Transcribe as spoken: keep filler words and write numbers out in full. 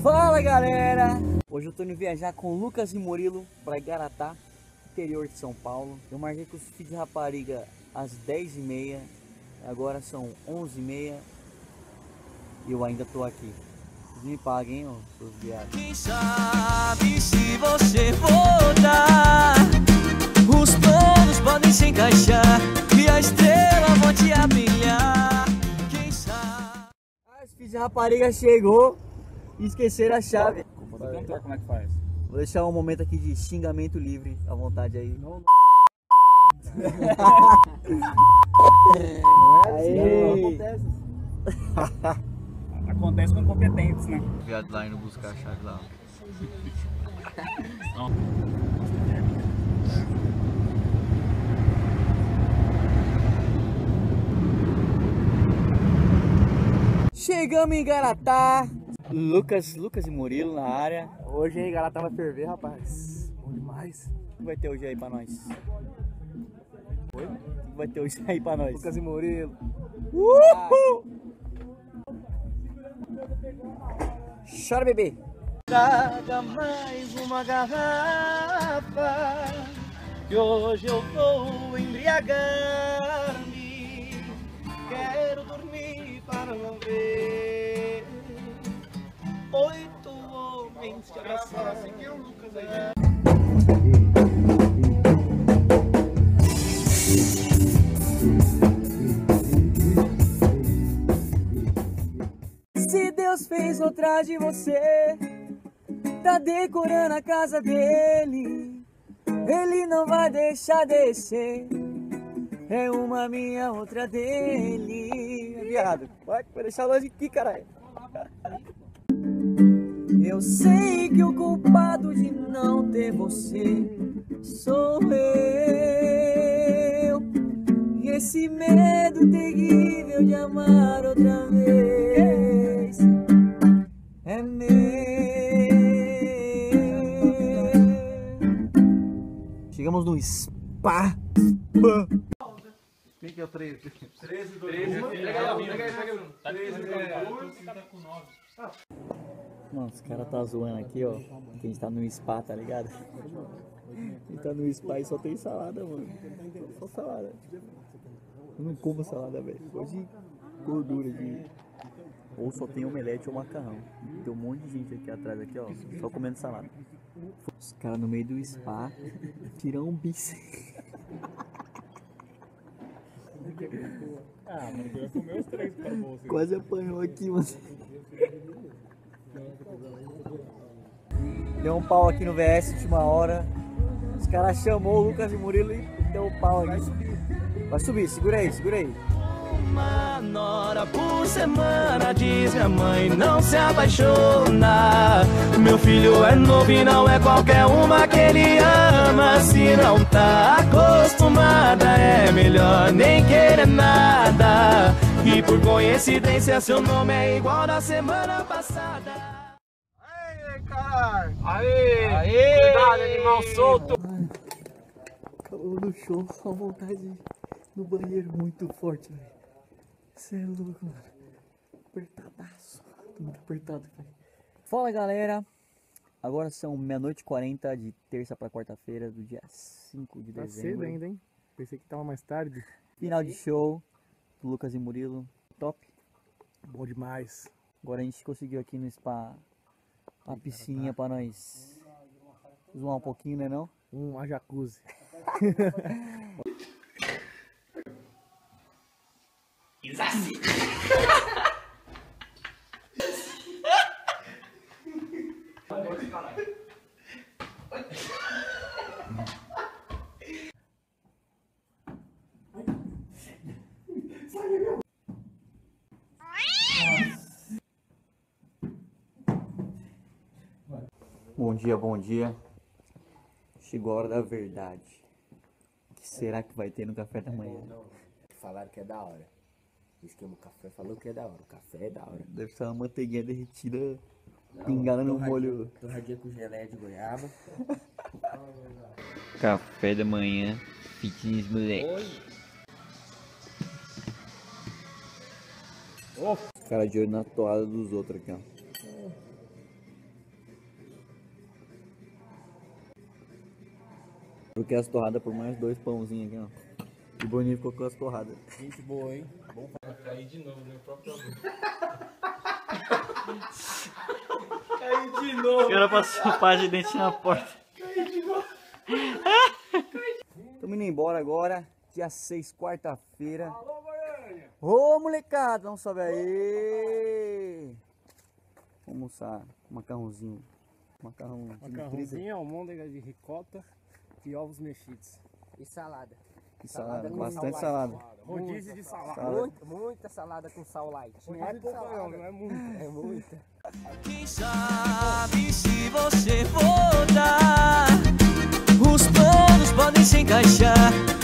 Fala galera! Hoje eu tô indo viajar com Lucas e Murilo para Igaratá, interior de São Paulo. Eu marquei com os filhos de rapariga às dez e meia, agora são onze e meia e eu ainda tô aqui. Vocês me paguem, ó, seus viados. Quem sabe se você voltar, os planos podem se encaixar e a estrela pode a brilhar. Quem sabe? Os filhos de rapariga chegou e esqueceram a chave. Como é que faz? Vou deixar um momento aqui de xingamento livre, à vontade aí. Não, Aê. Acontece com competentes, né? o viado lá indo buscar a chave lá. Chegamos em Igaratá. Lucas, Lucas e Murilo na área. Hoje aí, Igaratá vai ferver, rapaz. Bom demais. O que vai ter hoje aí pra nós? Oi? O que vai ter hoje aí pra nós? Lucas e Murilo. Uhul! Chora, bebê. Traga mais uma garrafa, que hoje eu vou embriagar-me. Quero dormir para não ver oito homens te abraçar. Quem é o Lucas aí? Se Deus fez outra de você, tá decorando a casa dele, ele não vai deixar descer. É uma minha, outra dele. Viado, vai, vai deixar longe aqui, caralho. Eu sei que o culpado de não ter você sou eu. Esse medo terrível de amar outra vez é meu. Chegamos no spa. Quem que é o treze? treze, treze. Pega aí, pega aí, pega aí. treze, doze, tá com nove. Mano, os caras tá zoando aqui, ó. Que a gente tá no spa, tá ligado? A gente tá no spa e só tem salada, mano. Só salada. Eu não como salada, velho. Gosto de gordura de. Ou só tem omelete ou macarrão. Tem um monte de gente aqui atrás, aqui, ó. Só comendo salada. Os caras no meio do spa tiram um bis. Ah, mano, eu ia comer os três para você. Quase apanhou aqui, mano. Deu um pau aqui no V S última hora. Os caras chamou o Lucas e Murilo e deu um pau aqui. Vai subir. Vai subir, segura aí, segura aí. Uma nora por semana, diz minha mãe, não se apaixona. Meu filho é novo e não é qualquer uma que ele ama. Se não tá acostumada, é melhor nem querer nada. E por coincidência, seu nome é igual da semana passada. Aê, caralho! Aê! Aê! Cuidado, animal solto! Calor no show, só vontade no banheiro muito forte, velho. Você é louco, mano. Apertadaço. Tô muito apertado, velho. Fala, galera. Agora são meia-noite e quarenta de terça pra quarta-feira do dia cinco de Tá dezembro. cedo ainda, hein? Pensei que tava mais tarde. Final de show do Lucas e Murilo. Top. Bom demais. Agora a gente conseguiu aqui no spa uma piscininha pra nós zoar um pouquinho, né não? Um jacuzzi. Bom dia, bom dia. Chegou a hora da verdade. O que será que vai ter no café da manhã? Falaram que é da hora. Diz que o café falou que é da hora. O café é da hora. Deve ser uma manteiguinha derretida, pingada no molho. Torradinha com geleia de goiaba. Café da manhã, fitness moleque. Cara de olho na toalha dos outros aqui, ó. Troquei as torradas por mais dois pãozinhos aqui, ó. E o Boninho ficou com as torradas. Gente boa, hein? Bom pra cair de novo no meu próprio amor. Caiu de novo. O cara passou a pá de dente na porta. Caiu de novo. Estamos indo embora agora. Dia seis, quarta-feira. Alô, Goiânia! Ô, molecada, não sobe aí! Vamos almoçar macarrãozinho. Macarrão de Macarrãozinho, almôndega de ricota e ovos mexidos. E salada. E salada, Salada com bastante sal salada. Rodízio de salada. Salada. Muita, muita salada com sal light. Não é pouca não, não é muito. É muita. Quem sabe se você voltar, os planos podem se encaixar.